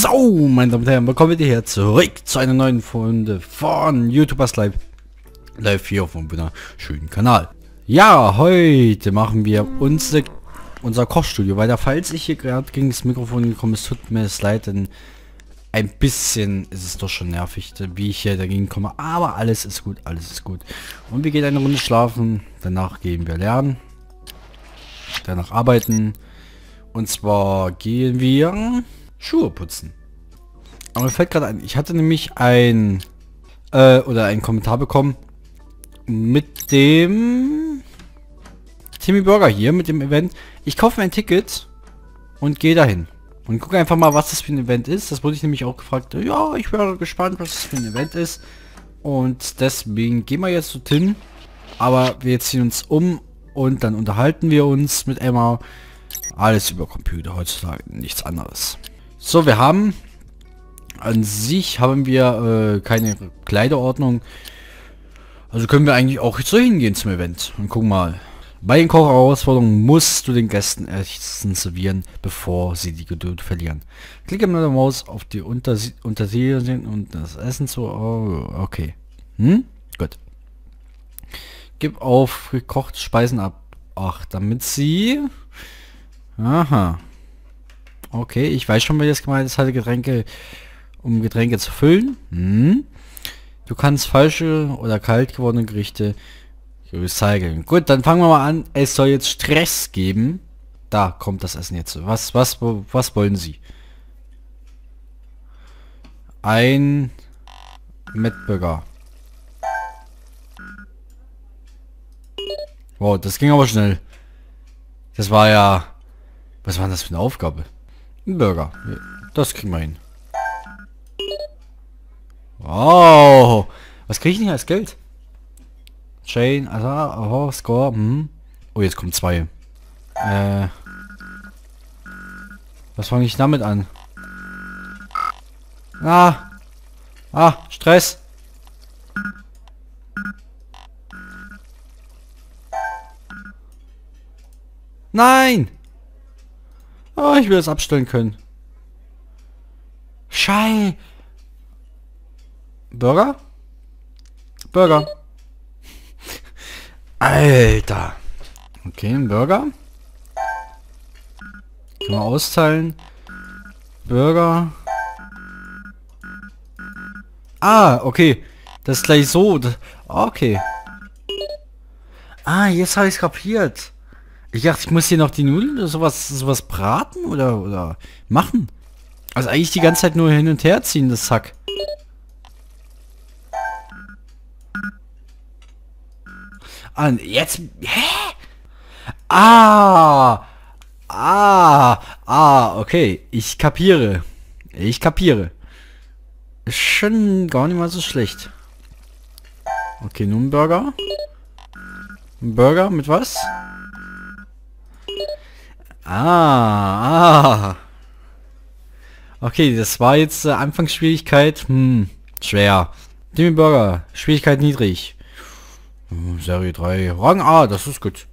So, meine Damen und Herren, willkommen hier zurück zu einer neuen Folge von YouTubers Live hier auf einem wunderschönen Kanal. Ja, heute machen wir unser Kochstudio weiter. Falls ich hier gerade gegen das Mikrofon gekommen ist, tut mir es leid, denn ein bisschen ist es doch schon nervig, wie ich hier dagegen komme. Aber alles ist gut, alles ist gut. Und wir gehen eine Runde schlafen, danach gehen wir lernen, danach arbeiten. Und zwar gehen wir Schuhe putzen. Aber mir fällt gerade ein, ich hatte nämlich einen Kommentar bekommen mit dem Timmy Burger hier, mit dem Event. Ich kaufe mir ein Ticket und gehe dahin. Und gucke einfach mal, was das für ein Event ist. Das wurde ich nämlich auch gefragt. Ja, ich wäre gespannt, was das für ein Event ist. Und deswegen gehen wir jetzt dorthin. Aber wir ziehen uns um und dann unterhalten wir uns mit Emma. Alles über Computer heutzutage, nichts anderes. So, wir haben an sich keine Kleiderordnung. Also können wir eigentlich auch so hingehen zum Event und gucken mal. Bei den Kochherausforderungen musst du den Gästen Essen servieren, bevor sie die Geduld verlieren. Klicke mit der Maus auf die Untersehen und das Essen zu... Oh, okay. Gut. Gib auf gekochte Speisen ab 8, damit sie... Aha. Okay, ich weiß schon, wie das gemeint ist, Getränke, um Getränke zu füllen. Du kannst falsche oder kalt gewordene Gerichte recyceln. Gut, dann fangen wir mal an. Es soll jetzt Stress geben. Da kommt das Essen jetzt. Was wollen Sie? Ein Mettburger. Wow, das ging aber schnell. Das war ja... Was war denn das für eine Aufgabe? Ein Burger. Das kriegen wir hin. Wow. Was kriege ich denn als Geld? Chain, also, Score. Oh, jetzt kommen 2. Was fange ich damit an? Stress. Nein! Oh, ich will es abstellen können. Schei. Burger? Burger. Alter. Okay, ein Burger. Können wir austeilen. Burger. Okay. Das ist gleich so. Okay. Jetzt habe ich es kapiert. Ich dachte, ich muss hier noch die Nudeln oder sowas braten oder machen. Also eigentlich die ganze Zeit nur hin und her ziehen, das Sack. Jetzt... Hä? Okay. Ich kapiere. Ist schon gar nicht mal so schlecht. Okay, nun ein Burger. Ein Burger mit was? Okay, das war jetzt Anfangsschwierigkeit. Schwer. Timmy Burger, Schwierigkeit niedrig. Serie 3, Rang A, das ist gut.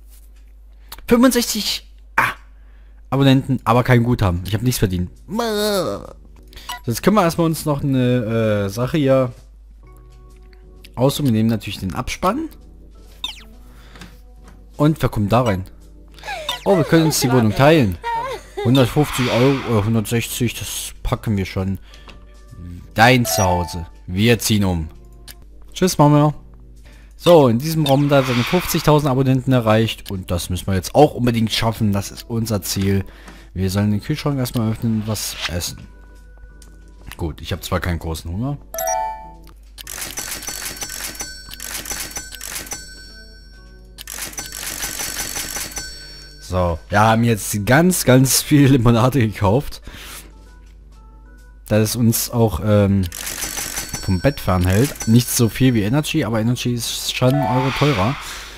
65 Abonnenten, aber kein Guthaben. Ich habe nichts verdient. Jetzt können wir erstmal uns noch eine Sache hier aussuchen. Wir nehmen natürlich den Abspann. Und wer kommt da rein? Oh, wir können uns die Wohnung teilen. 150 Euro oder 160, das packen wir schon. Dein Zuhause. Wir ziehen um. Tschüss, Mama. So, in diesem Raum da sind 50.000 Abonnenten erreicht. Und das müssen wir jetzt auch unbedingt schaffen. Das ist unser Ziel. Wir sollen den Kühlschrank erstmal öffnen und was essen. Gut, ich habe zwar keinen großen Hunger. So, wir haben jetzt ganz viel Limonade gekauft. Da es uns auch vom Bett fernhält. Nicht so viel wie Energy, aber Energy ist schon Euro teurer.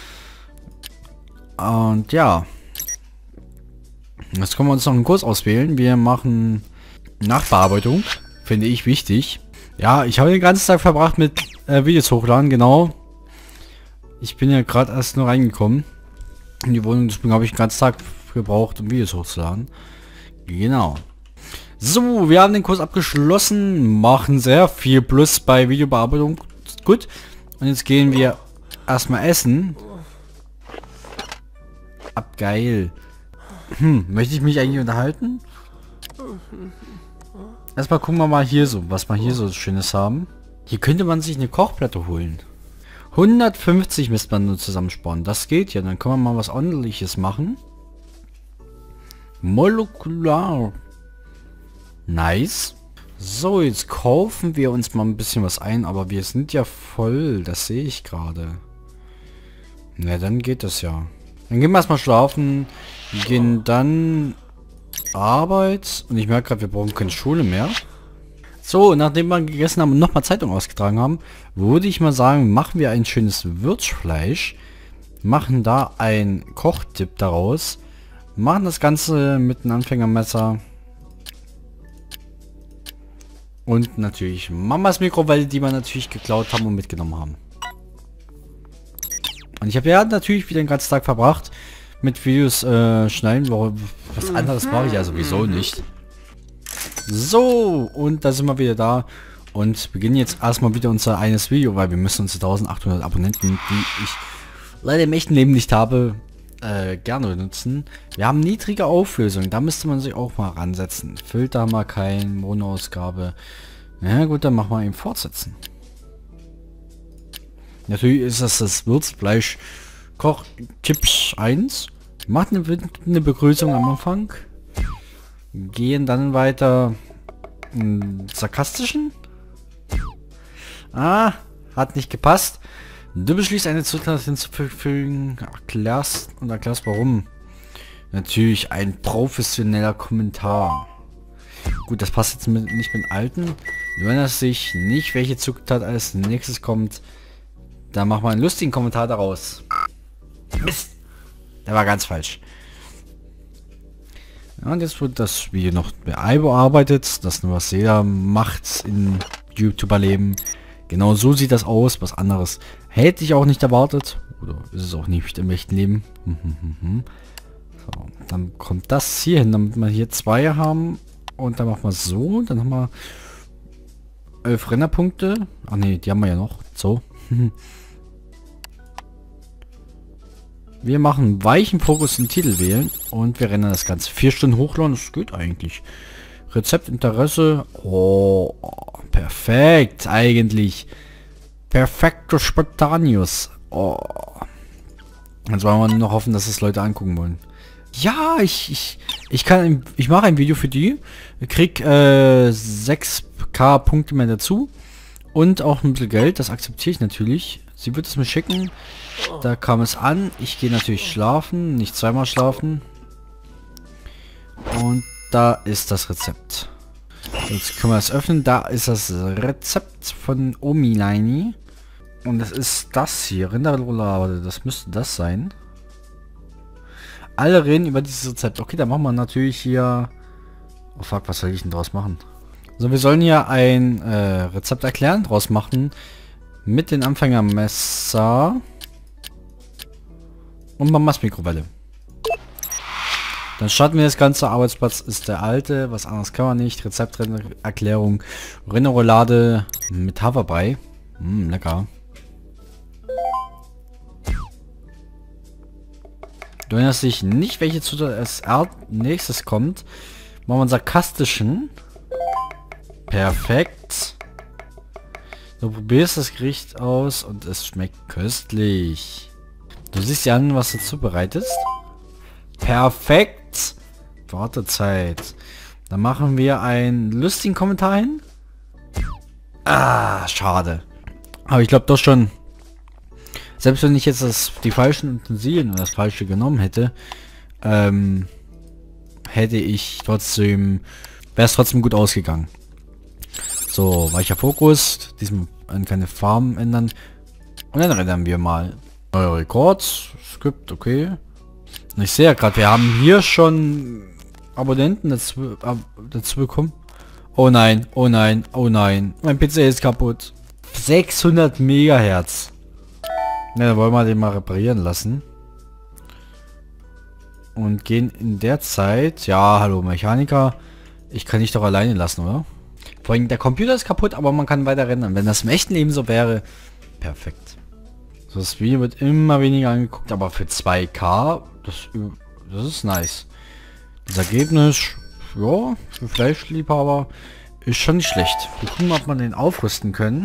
Und ja. Jetzt können wir uns noch einen Kurs auswählen. Wir machen Nachbearbeitung. Finde ich wichtig. Ja, ich habe den ganzen Tag verbracht mit Videos hochladen, genau. Ich bin ja gerade erst nur reingekommen in die Wohnung, deswegen habe ich den ganzen Tag gebraucht, um Videos hochzuladen. Genau. So, wir haben den Kurs abgeschlossen, machen sehr viel Plus bei Videobearbeitung. Gut. Und jetzt gehen wir erstmal essen. Geil. Möchte ich mich eigentlich unterhalten? Erstmal gucken wir mal hier so, was wir hier so Schönes haben. Hier könnte man sich eine Kochplatte holen. 150 müsste man nur zusammensparen. Das geht ja. Dann kann man mal was ordentliches machen. Molekular. Nice. So, jetzt kaufen wir uns mal ein bisschen was ein. Aber wir sind ja voll. Das sehe ich gerade. Na, dann geht das ja. Dann gehen wir erstmal schlafen. Wir gehen dann Arbeit. Und ich merke gerade, wir brauchen keine Schule mehr. So, nachdem wir gegessen haben und nochmal Zeitung ausgetragen haben, würde ich mal sagen, machen wir ein schönes Würzfleisch. Machen da ein Kochtipp daraus. Machen das Ganze mit einem Anfängermesser. Und natürlich Mamas Mikrowelle, die wir natürlich geklaut haben und mitgenommen haben. Und ich habe ja natürlich wieder den ganzen Tag verbracht mit Videos schneiden. Was anderes mache ich ja sowieso nicht. So, und da sind wir wieder da und beginnen jetzt erstmal wieder unser eines Video, weil wir müssen unsere 1800 Abonnenten, die ich leider im echten Leben nicht habe, gerne nutzen. Wir haben niedrige Auflösung, da müsste man sich auch mal ransetzen. Filter haben wir kein, Monoausgabe. Ja gut, dann machen wir eben fortsetzen. Natürlich ist das Würzfleisch Koch Tipps 1. Macht eine Begrüßung am Anfang. Gehen dann weiter sarkastischen. Ah, hat nicht gepasst. Du beschließt eine Zutat hinzufügen, erklärst warum. Natürlich ein professioneller Kommentar. Gut, das passt jetzt nicht mit alten. Du erinnerst dich nicht, welche Zutat als nächstes kommt. Da machen wir einen lustigen Kommentar daraus. Mist! Der war ganz falsch. Ja, und jetzt wird das Video noch bearbeitet. Das nur was jeder macht in YouTuber-Leben. Genau so sieht das aus. Was anderes hätte ich auch nicht erwartet. Oder ist es auch nicht im echten Leben. So, dann kommt das hier hin, damit wir hier 2 haben. Und dann machen wir so. Dann haben wir 11 Rennerpunkte. Ach nee, die haben wir ja noch. So. Wir machen weichen Fokus in Titel wählen und wir rennen das Ganze 4 Stunden hochladen. Das geht eigentlich. Rezeptinteresse. Oh, perfekt eigentlich. Perfekto spontaneous. Oh. Jetzt wollen wir nur noch hoffen, dass es Leute angucken wollen. Ja, ich mache ein Video für die. Krieg 6k Punkte mehr dazu. Und auch ein bisschen Geld. Das akzeptiere ich natürlich. Sie wird es mir schicken. Da kam es an. Ich gehe natürlich schlafen. Nicht zweimal schlafen. Und da ist das Rezept. Jetzt können wir es öffnen. Da ist das Rezept von Omileini. Und das ist das hier. Rinderroulade. Das müsste das sein. Alle reden über dieses Rezept. Okay, dann machen wir natürlich hier... Oh fuck, was soll ich denn draus machen? So, wir sollen hier ein Rezept erklären draus machen. Mit den Anfängermesser. Und Mamas Mikrowelle. Dann starten wir das ganze. Arbeitsplatz ist der alte. Was anderes kann man nicht. Rezepterklärung. Rinderroulade mit Haferbrei. Lecker. Du erinnerst dich nicht, welche Zutat als nächstes kommt. Machen wir einen sarkastischen. Perfekt. Du probierst das Gericht aus und es schmeckt köstlich. Du siehst dir an, was du zubereitest. Perfekt. Wartezeit. Dann machen wir einen lustigen Kommentar hin. Ah, schade. Aber ich glaube doch schon, selbst wenn ich jetzt die falschen Utensilien oder das falsche genommen hätte, hätte ich trotzdem, wäre es trotzdem gut ausgegangen. So, weicher Fokus, diesmal an keine Farben ändern. Und dann ändern wir mal. Neuer Rekord, Skript, okay. Und ich sehe ja gerade, wir haben hier schon Abonnenten dazu bekommen. Oh nein, oh nein, oh nein. Mein PC ist kaputt. 600 Megahertz. Ja, dann wollen wir den mal reparieren lassen. Und gehen in der Zeit... Ja, hallo Mechaniker. Ich kann dich doch alleine lassen, oder? Vor allem der Computer ist kaputt, aber man kann weiter rendern. Wenn das im echten Leben so wäre, perfekt. So, das Video wird immer weniger angeguckt, aber für 2K, das ist nice. Das Ergebnis, ja, für Fleischliebhaber ist schon nicht schlecht. Wir gucken mal, ob wir den aufrüsten können.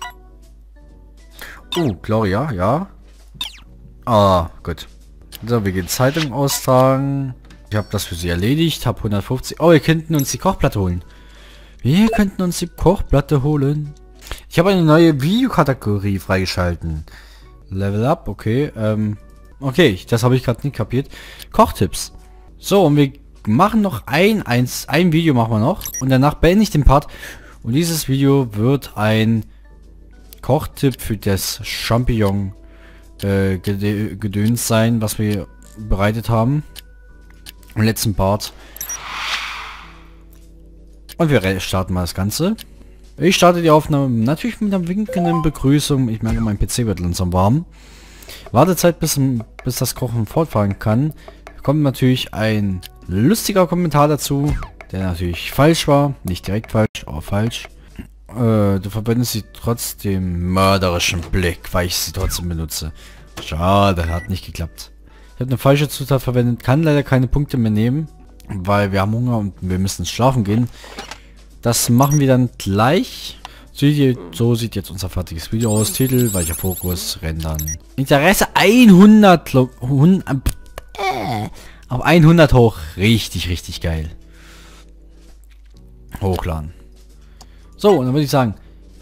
Oh, Gloria, ja. Ah, gut. So, wir gehen Zeitung austragen. Ich habe das für sie erledigt, habe 150. Oh, wir könnten uns die Kochplatte holen. Wir könnten uns die Kochplatte holen. Ich habe eine neue Videokategorie freigeschalten. Level up, okay. Okay, das habe ich gerade nicht kapiert. Kochtipps. So, und wir machen noch ein Video machen wir noch. Und danach beende ich den Part. Und dieses Video wird ein Kochtipp für das Champignon Gedöns sein, was wir bereitet haben. Im letzten Part. Und wir starten mal das Ganze. Ich starte die Aufnahme natürlich mit einer winkenden Begrüßung. Ich merke, mein PC wird langsam warm. Wartezeit, bis das Kochen fortfahren kann. Kommt natürlich ein lustiger Kommentar dazu, der natürlich falsch war. Nicht direkt falsch, aber falsch. Du verwendest sie trotzdem mörderischen Blick, weil ich sie trotzdem benutze. Schade, hat nicht geklappt. Ich habe eine falsche Zutat verwendet, kann leider keine Punkte mehr nehmen, weil wir haben Hunger und wir müssen schlafen gehen. Das machen wir dann gleich. So sieht jetzt unser fertiges Video aus. Titel, weicher Fokus, rendern. Interesse 100 auf 100 hoch. Richtig geil. Hochladen. So, und dann würde ich sagen,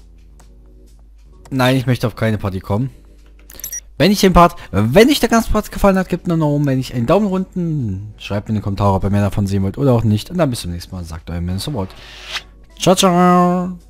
nein, ich möchte auf keine Party kommen. Wenn euch der ganze Part gefallen hat, gebt einen Daumen, wenn ich einen Daumen unten, schreibt in den Kommentaren, ob ihr mehr davon sehen wollt oder auch nicht. Und dann bis zum nächsten Mal, sagt euer Mensch. Ciao, ciao.